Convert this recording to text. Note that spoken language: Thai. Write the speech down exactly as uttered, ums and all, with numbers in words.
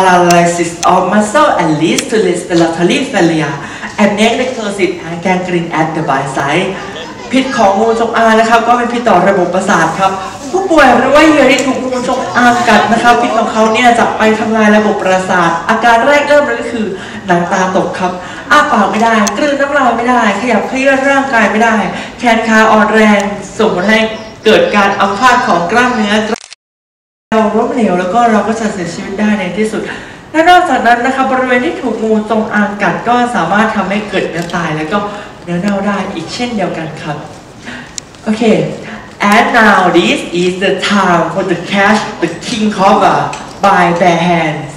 paralysis of muscle and leads to respiratory failure and neck necrosis and gangrene at the by side พิษของงูจงอางนะครับก็เป็นพิษต่อระบบประสาทครับผู้ป่วยหรือว่าเหยื่อที่ถูกงูจงอางกัดนะครับพิษของเขาเนี่ยจะไปทำลายระบบประสาทอาการแรกเริ่มเลยก็คือหนังตาตกครับอ้าปากไม่ได้กลืนน้ำลายไม่ได้ขยับเคลื่อนร่างกายไม่ได้แขนขาอ่อนแรงส่งผลให้เกิดการอัมพาตของกล้ามเนื้อเราล้มเหลวแล้วก็เราก็จะเสียชีวิตได้ในที่สุดและนอกจากนั้นนะคะบริเวณที่ถูกงูจงอางกัดก็สามารถทำให้เกิดเนื้อตายแล้วก็เนื้อเน่าได้อีกเช่นเดียวกันครับโอเค and now this is the time for the catch the king cobra by bare hands